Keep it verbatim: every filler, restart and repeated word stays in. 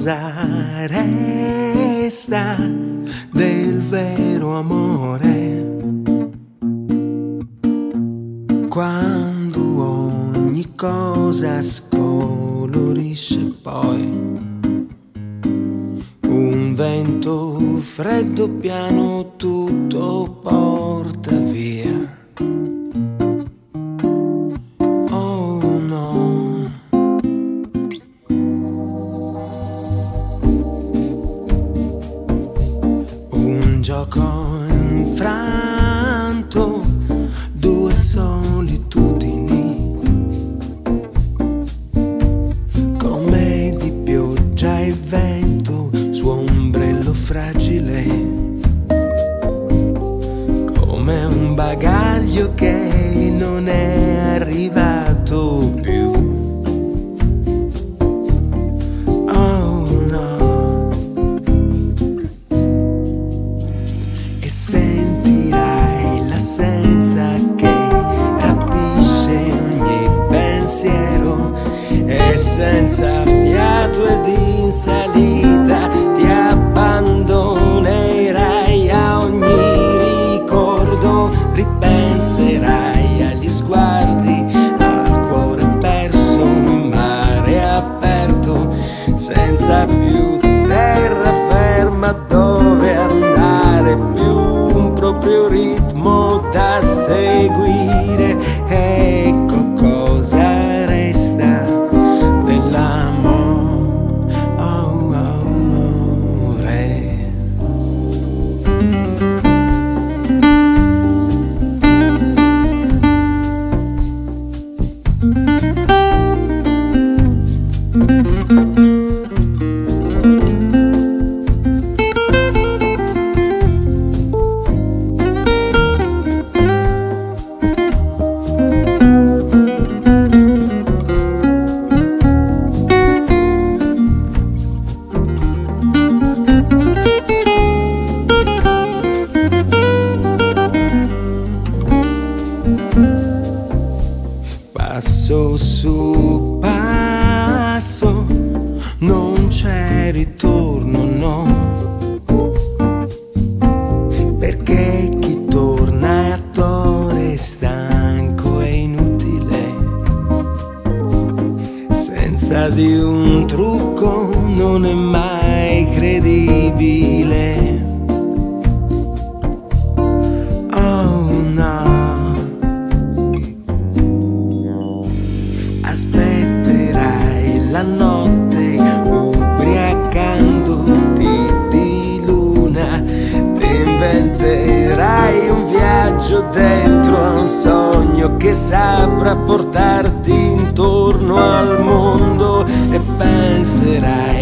cosa resta del vero amore quando ogni cosa scolorisce poi un vento freddo piano tutto porta via. Oh no, un gioco infranto, due solitudini, come di pioggia e vento su ombrello fragile, come un bagaglio che non è arrivato più. Oh no, e sentirai l'assenza che rapisce ogni pensiero, e senza fiato ed in salita ti abbandonerai a ogni ricordo, ripenserai agli sguardi, al cuore perso in mare aperto, senza più terraferma dove andare, più un proprio ritmo da seguire. Ecco cosa resta dell'amore. Oh, amore. Passo su passo, non c'è ritorno, no, perché chi torna è attore, stanco e inutile, senza di un trucco non è mai credibile. Aspetterai la notte ubriacandoti di luna, ti inventerai un viaggio dentro a un sogno che saprà portarti intorno al mondo, e penserai